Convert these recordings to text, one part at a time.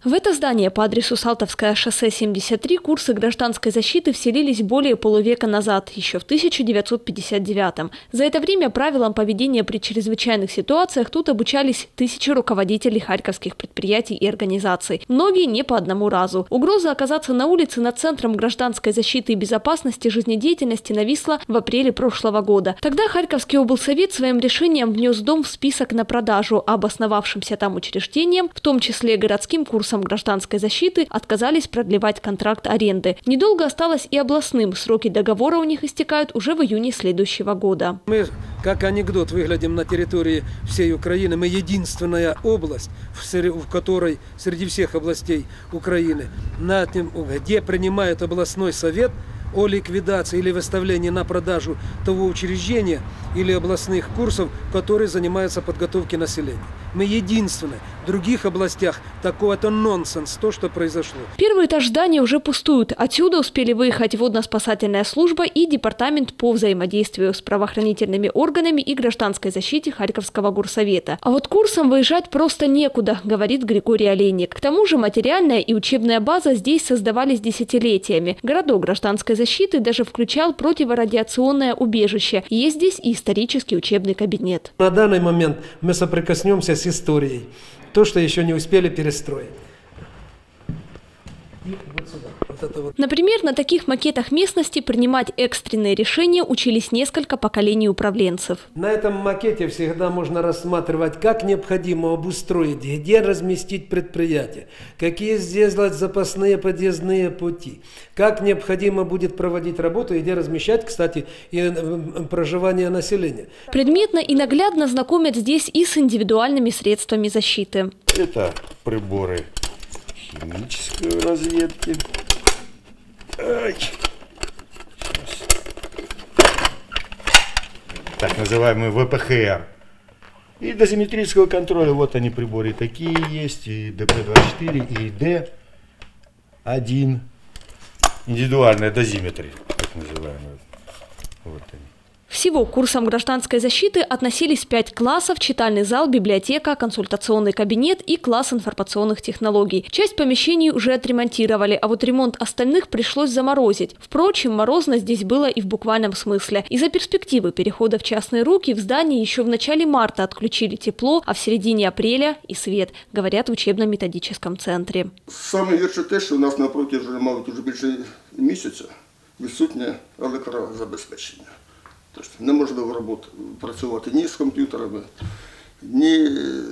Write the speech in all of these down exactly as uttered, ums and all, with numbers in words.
В это здание по адресу Салтовское шоссе семьдесят три курсы гражданской защиты вселились более полувека назад, еще в тысяча девятьсот пятьдесят девятом. За это время правилам поведения при чрезвычайных ситуациях тут обучались тысячи руководителей харьковских предприятий и организаций. Многие не по одному разу. Угроза оказаться на улице над Центром гражданской защиты и безопасности жизнедеятельности нависла в апреле прошлого года. Тогда Харьковский облсовет своим решением внес дом в список на продажу, а обосновавшимся там учреждениям, в том числе городским курсам гражданской защиты, отказались продлевать контракт аренды. Недолго осталось и областным. Сроки договора у них истекают уже в июне следующего года. Мы, как анекдот, выглядим на территории всей Украины. Мы единственная область, в которой среди всех областей Украины, где принимает областной совет о ликвидации или выставлении на продажу того учреждения или областных курсов, которые занимаются подготовкой населения. Мы единственные. В других областях такого это нонсенс, то, что произошло. Первый этаж здания уже пустует. Отсюда успели выехать водно-спасательная служба и департамент по взаимодействию с правоохранительными органами и гражданской защите Харьковского горсовета. А вот курсам выезжать просто некуда, говорит Григорий Олейник. К тому же материальная и учебная база здесь создавались десятилетиями. Городок гражданской защиты даже включал противорадиационное убежище. Есть здесь и исторический учебный кабинет. На данный момент мы соприкоснемся с историей. То, что еще не успели перестроить. Вот сюда. Вот это вот. Например, на таких макетах местности принимать экстренные решения учились несколько поколений управленцев. На этом макете всегда можно рассматривать, как необходимо обустроить, где разместить предприятие, какие сделать запасные подъездные пути, как необходимо будет проводить работу и где размещать, кстати, и проживание населения. Предметно и наглядно знакомят здесь и с индивидуальными средствами защиты. Это приборы химической разведки. Ай. Так называемый вэ пэ ха эр. И дозиметрического контроля. Вот они приборы такие есть. И дэ пэ двадцать четыре, и дэ один. Индивидуальные дозиметры, так называемые. Вот они. Всего к курсам гражданской защиты относились пять классов: читальный зал, библиотека, консультационный кабинет и класс информационных технологий. Часть помещений уже отремонтировали, а вот ремонт остальных пришлось заморозить. Впрочем, морозно здесь было и в буквальном смысле. Из-за перспективы перехода в частные руки в здании еще в начале марта отключили тепло, а в середине апреля и свет, говорят в учебно-методическом центрі. Саме гірше те, що у нас напроти вже, мабуть, вже більше місяця відсутнє електрозабезпечення. Тобто неможливо роботи, працювати ні з комп'ютерами, ні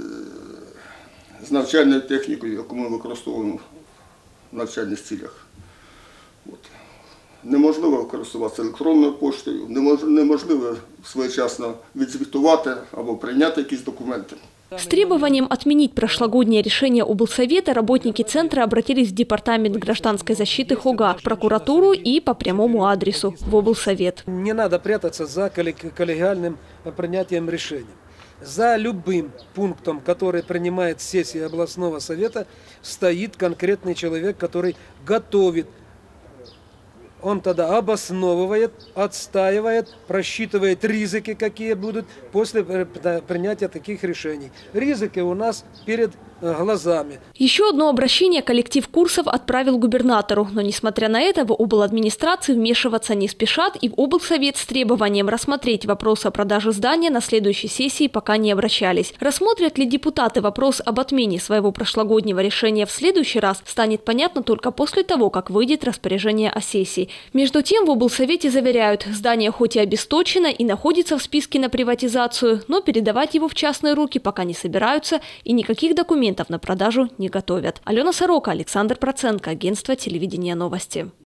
з навчальною технікою, яку ми використовуємо в навчальних цілях. От. Неможливо користуватися електронною поштою, неможливо своєчасно відзвітувати або прийняти якісь документи. С требованием отменить прошлогоднее решение облсовета работники центра обратились в департамент гражданской защиты ХОГА, в прокуратуру и по прямому адресу в облсовет. Не надо прятаться за коллегиальным принятием решений. За любым пунктом, который принимает сессия областного совета, стоит конкретный человек, который готовит. Он тогда обосновывает, отстаивает, просчитывает ризики, какие будут после принятия таких решений. Ризики у нас перед глазами. Еще одно обращение коллектив курсов отправил губернатору. Но, несмотря на это, в обладминистрации вмешиваться не спешат, и в облсовет с требованием рассмотреть вопрос о продаже здания на следующей сессии пока не обращались. Рассмотрят ли депутаты вопрос об отмене своего прошлогоднего решения в следующий раз, станет понятно только после того, как выйдет распоряжение о сессии. Между тем в облсовете заверяют, здание хоть и обесточено и находится в списке на приватизацию, но передавать его в частные руки пока не собираются и никаких документов на продажу не готовят. Алена Сорока, Александр Проценко, агентство телевидения «Новости».